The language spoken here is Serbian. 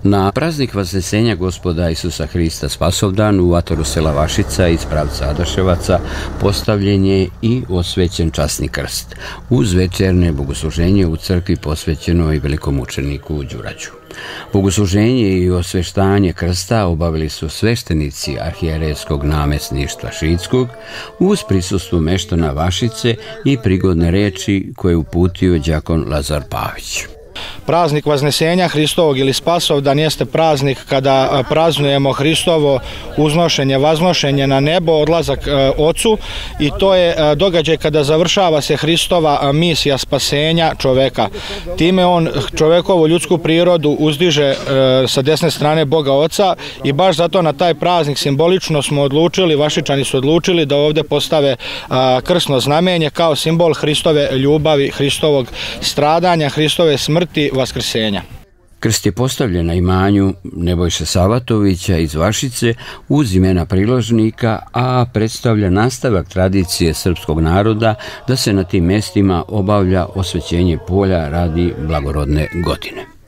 Na praznik Vasnesenja Gospoda Isusa Hrista Spasovdan u atoru sela Vašica iz pravca Adaševaca postavljen je i osvećen časni krst uz večerne bogosluženje u crkvi posvećenoj velikomučeniku Đurađu. Bogosluženje i osveštanje krsta obavili su sveštenici arhijerejskog namesništva Šidskog uz prisustvo meštana Vašice i prigodne reči koje uputio đakon Lazar Pavić. Praznik Vaznesenja Hristovog ili Spasovdan jeste praznik kada praznujemo Hristovo uznošenje, vaznošenje na nebo, odlazak Ocu, i to je događaj kada završava se Hristova misija spasenja čoveka. Time on čovekovu ljudsku prirodu uzdiže sa desne strane Boga Oca i baš zato na taj praznik simbolično smo odlučili, Vašičani su odlučili da ovdje postave krsno znamenje kao simbol Hristove ljubavi, Hristovog stradanja, Hristove smrti, vaskrsenja. Krst je postavljen na imanju Nebojše Savatovića iz Vašice uz imena priložnika, a predstavlja nastavak tradicije srpskog naroda da se na tim mjestima obavlja osvećenje polja radi blagorodne godine.